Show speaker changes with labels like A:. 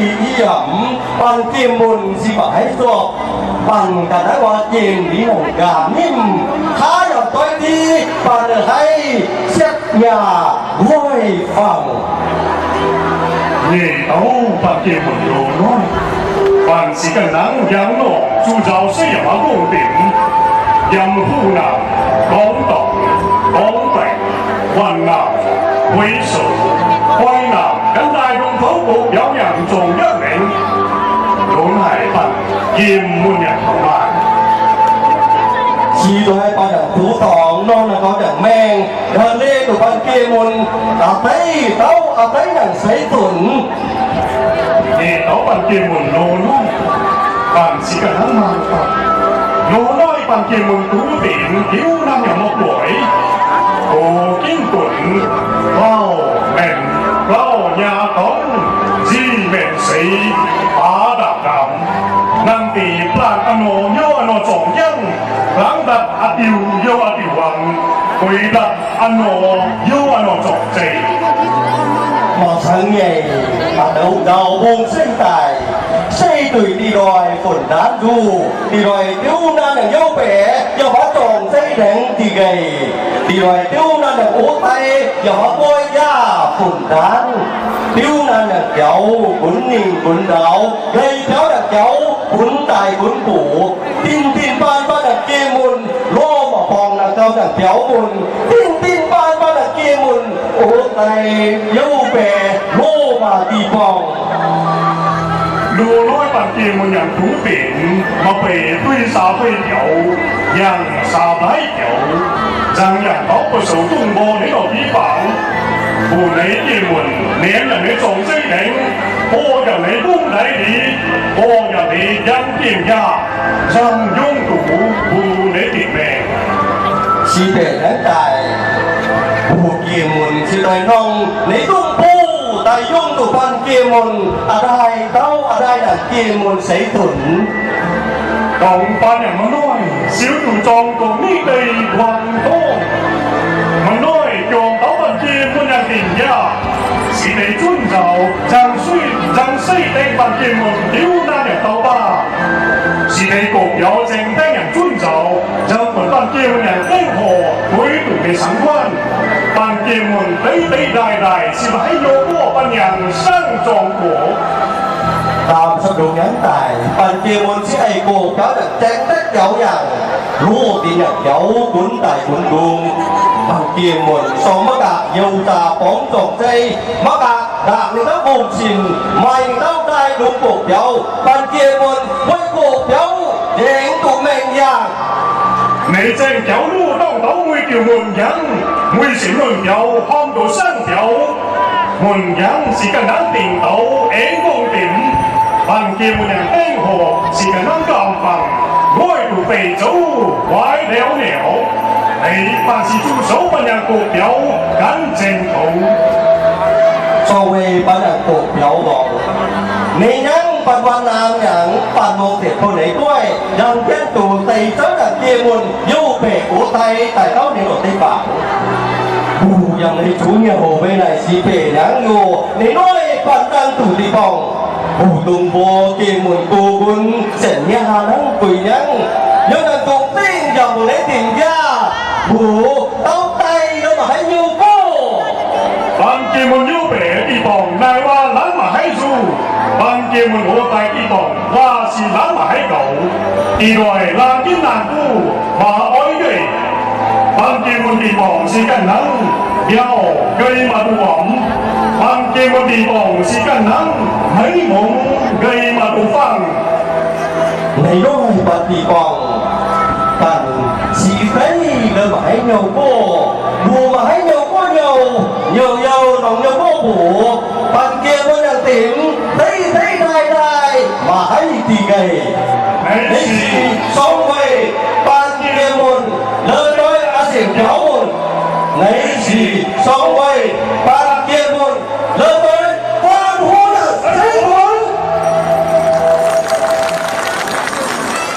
A: ý ẩm bằng kim môn si bãi ruột bằng cả đã qua kim lý hồng gà nín khá dòng tôi đi bằng hay xét nhà ngôi phòng
B: nhị tấu bằng kim môn đồ nói bằng si cần nắng giáng nổ chú giáo xây dựng hóa công tỉnh dâm phu nào bóng tổng bóng bạch hoàn nào quý sự quay nào cánh tay trong phố cuộc giáo nhận trùng nhất định đúng hải phần kim muôn nhật hồng mạng
A: chỉ tôi hay bao đẳng phú thọ non là có đẳng men hơn lên của ban kia môn thấy tao thấy đẳng sấy tuần
B: thì tao ban kia môn lô nói bạn chỉ cần hắn mang phật lô nói ban kia môn tú tiện thiếu năm nhà một tuổi hồ kinh tuần vào mềm vào nhà tống di mềm sĩ phá đạp đạm năng tỷ plan anh nô nhớ anh nô trọng dân lãng đặt anh điều yêu anh điều hoàng quỷ đặt anh nô yêu anh nô trọng trị
A: mà sáng ngày đầu đầu buông sinh tài xây tùy đi đòi phồn đán du đi đòi tiêu nan là dâu bẻ do bá tròn xây đèn thì gầy đi đòi tiêu nan là ố tay do bá bôi da phồn đán tiêu nan là kéo cuốn nhìn cuốn đảo gây kéo là kéo cuốn tài cuốn củ tin tin ban ban là kia môn lô mà phòng là cao là kéo môn tin tin ban ban là kia môn ố tay dâu bẻ lô mà đi phòng
B: lùa nói bằng kia một nhận thú tiện mà về tuy xa phê kiểu dàn xa bái kiểu rằng nhận tóc của số tung bò đến đầu bí phạm bù lấy kia một nén là lấy trồng dây đánh bò là lấy bung lấy đi bò là lấy dân tiền gia rằng dung thủ bù lấy tiền mẹ
A: chỉ để đánh tài bù kia một chỉ đòi nông lấy tung tại dung tụ văn kia môn ở đây là kia môn sấy tuần
B: đồng ban nhà mà nói xíu tụ tròn còn ní đầy hoàng tô mà nói tròn táo văn kia môn nhà tiền gia chỉ để chun giàu rằng xây tên văn kia môn thiếu na nhà tàu ba chỉ để cột giàu dành tên nhà chun giàu rằng phần văn kia môn nhà tên hồ với tụ để sáng quan ban kia môn lấy đại chỉ mà hãy nhớ của ban nhà sang tròn cổ
A: tạm sắp đủ ngắn tài ban kia môn sẽ ai cổ cáo được tranh tất giáo dạng lúa thì nhặt giáo cuốn tài cuốn đuông ban kia môn so mắc cả dầu trà bóng trọc dây mắc cả đạc người ta bồn xìn mày người ta đai đúng cổ giáo ban kia môn với cổ giáo để tụ mình dạng
B: này trên cháu lúa đông tấu nguy kiều nguồn dáng nguy xỉn nguồn dầu hôm đồ sang dầu nguồn dáng chỉ cần đáng tiền tấu ế công tìm bằng kia một nhà tên hồ chỉ cần đáng cầm bằng ngôi đủ tề dấu quái đéo nẻo ấy bằng chỉ chú số bằng nhà cổ béo gắn trên thủ
A: so về ban nhà cổ béoบอกนี่ยังปันวันนางอย่างปันโมเสกคนไหนด้วยยังเช่นตู่ตีเจ้าดักเกียมุนยูเปกอุไทยแต่เขาในรถตีปากบูยังในชูเงียโหไปไหนสีเปยังอยู่ในน้อยปันดังตู่ตีปองบูตุงโบเกียมุนกูบุญเส้นยาทั้งปุยยังยังดังตุงติ้งยังบุในติ่งยาบูเต้าไตแล้วมาให้ยูโบ
B: bằng kia mộtยูเปตีปองนายว่าล้างมาให้สู้bằng kia mộtหัวใจตีปองว่าสีล้างมาให้เก่าตีหน่อยลางกินนานกูมาอ้อยเลยbằng kia mộtตีปองสีกันนังเดียวเคยมาดูหอมbằng kia mộtตีปองสีกันนังให้มงเคยมาดูฟัง
A: ในน้อยปันตีปองปันสีไก่เลยมาให้เงาโบบูมาให้เงาโบเงาน้องเงาโบบูปันเกียร์มันยังติ๋มthấy đai màให้ตีไก่ในสีสองใบปันเกียร์มันเลยด้วยอาเซียนเจ้ามันในสีสองใบปันเกียร์มันเลย